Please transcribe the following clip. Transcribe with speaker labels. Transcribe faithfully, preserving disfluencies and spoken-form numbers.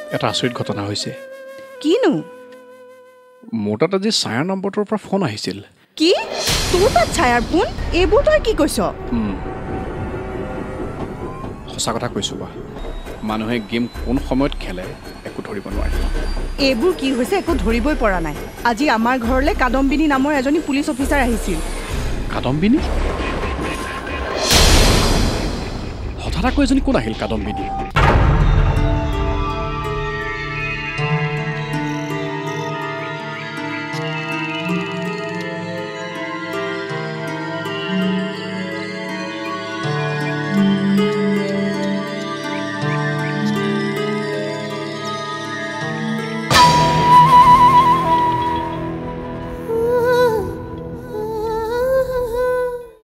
Speaker 1: এটা আচৰিত ঘটনা হৈছে
Speaker 2: কিনো
Speaker 1: মোৰ তাত আজি ছায়াৰ নম্বৰটোৰ পৰা ফোন আহিছিল
Speaker 2: কি তোৰ তাত ছায়াৰ ফোন এইবোৰ তই কি কৈছ
Speaker 1: সঁচা কথা কৈছোঁ বা মানুহে গেম কোন সময়ত খেলে একো ধৰিব নোৱাৰে
Speaker 2: এইবোৰ কি হৈছে একো ধৰিবই পৰা নাই আজি আমাৰ ঘৰলৈ কাদম্বিনী নামৰ এজনী পুলিচ অফিচাৰ আহিছিল
Speaker 1: কাদম্বিনী হঠাৎ আকৌ এজনী কোন আহিল কাদম্বিনী